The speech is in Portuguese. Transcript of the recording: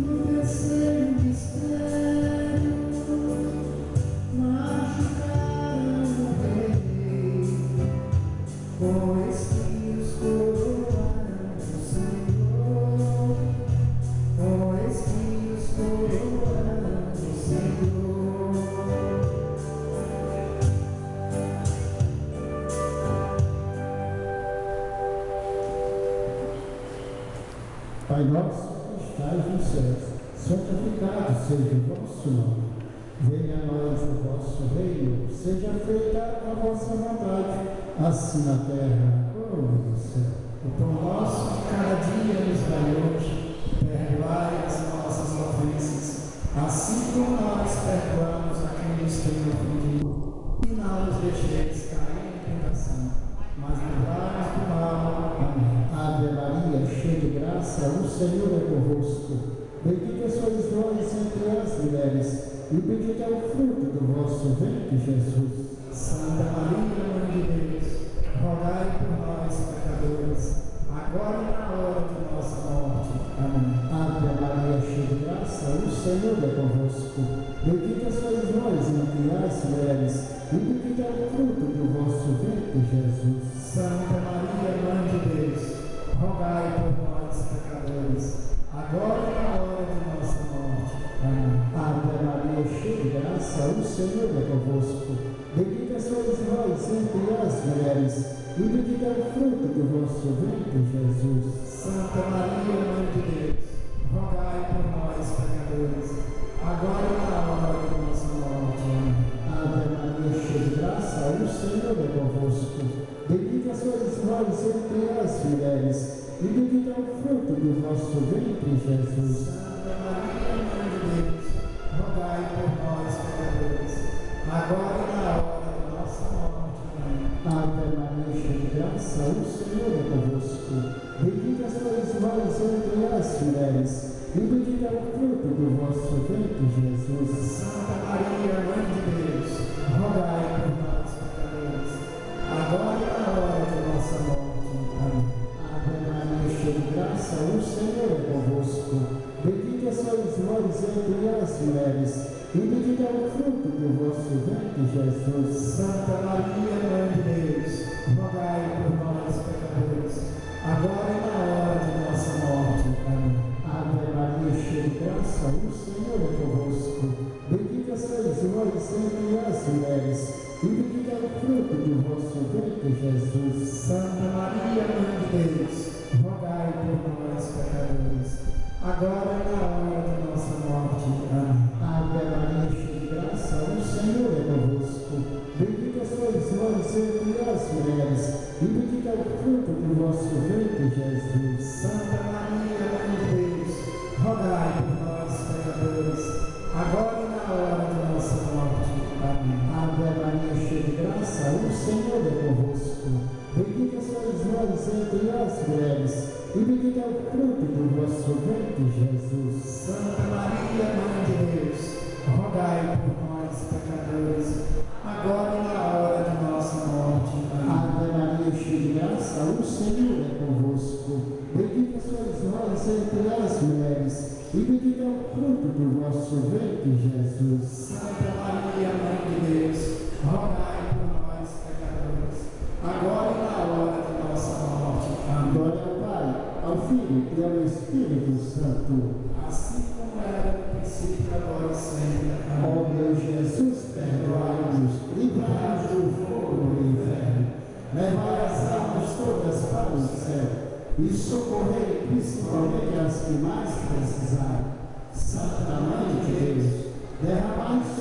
Pai nosso que estais nos céus, santificado seja o vosso nome. Venha a nós o vosso reino, seja feita a vossa vontade, assim na terra como no céu. O pão nosso de cada dia nos dai hoje, perdoai as nossas ofensas, assim como nós perdoamos a quem nos tem ofendido. E não nos deixeis cair em tentação, mas livrai-nos do mal. Amém. Ave Maria, cheia de graça, o Senhor é convosco. Bendita sois vós entre as mulheres, e bendito é o fruto do vosso ventre, Jesus. Santa Maria, Mãe de Deus, rogai por nós, pecadores, agora e na hora de nossa morte. Amém. Ave Maria, cheia de graça, o Senhor é convosco. Bendita sois vós entre as mulheres, e bendito é o fruto do vosso ventre, Jesus. Santa Maria, Mãe de Deus, rogai por nós, pecadores, agora e na hora de nossa morte. Amém. Ave Maria, cheia de graça, o Senhor é convosco. Bendita sois vós entre as mulheres, e bendito é o fruto do vosso ventre, Jesus. Santa Maria, Mãe de Deus, rogai por nós, pecadores, agora e na hora de nossa morte. Amém. Ave Maria, cheia de graça, o Senhor é convosco. Bendita sois vós entre as mulheres, e bendito é o fruto do vosso ventre, Jesus. Santa Maria, Mãe de Deus, rogai por nós, pecadores, agora e na hora de nossa morte. Amém. Ave Maria, cheia de graça, o Senhor é convosco. Bendita sois vós entre as mulheres, e bendito é o fruto do vosso ventre, Jesus. Santa Maria, Mãe de Deus, rogai por nós, pecadores, agora e na hora de nossa morte. Amém. Ave Maria, cheia de graça, o Senhor é convosco. Bendita sois vós entre as mulheres, e bendito é o fruto do vosso ventre, Jesus. Santa Maria, Mãe de Deus, rogai por nós, pecadores, agora e na hora de nossa morte. Amém. Ave Maria, cheia de graça, o Senhor é convosco. Bendita sois vós entre as mulheres, e bendito é o fruto do vosso ventre, Jesus. Santa Maria, Mãe de Deus, rogai por nós, pecadores, agora e na hora de nossa morte. Amém. Ave Maria, cheia de graça, o Senhor é convosco. Bendita sois vós entre as mulheres, e bendito é o fruto do vosso ventre, Jesus. Santa Maria, Mãe de Deus, rogai por nós, pecadores, agora e na hora de nossa morte. Amém. Ave Maria, cheia de graça, o Senhor é convosco. Bendita sois vós entre as mulheres, e bendito é o fruto do vosso ventre, Jesus. Santa Maria, Mãe de Deus, rogai por nós, pecadores, agora e na hora de nossa morte. Amém. Ave Maria, cheia de graça, o Senhor é convosco. Bendita sois vós entre as mulheres, e bendito é o fruto do vosso ventre, Jesus. Santa Maria, Mãe de Deus, rogai por nós, pecadores, agora e na hora de nossa morte. Amém. Glória ao Pai, ao Filho e ao Espírito Santo. Assim como era no princípio, agora e sempre. Ó Amém. meu Jesus, perdoai-nos, livrai-nos do fogo do inferno, levai as almas todas para o céu e socorrei principalmente as que mais precisarem. Santa Mãe de Deus, derramai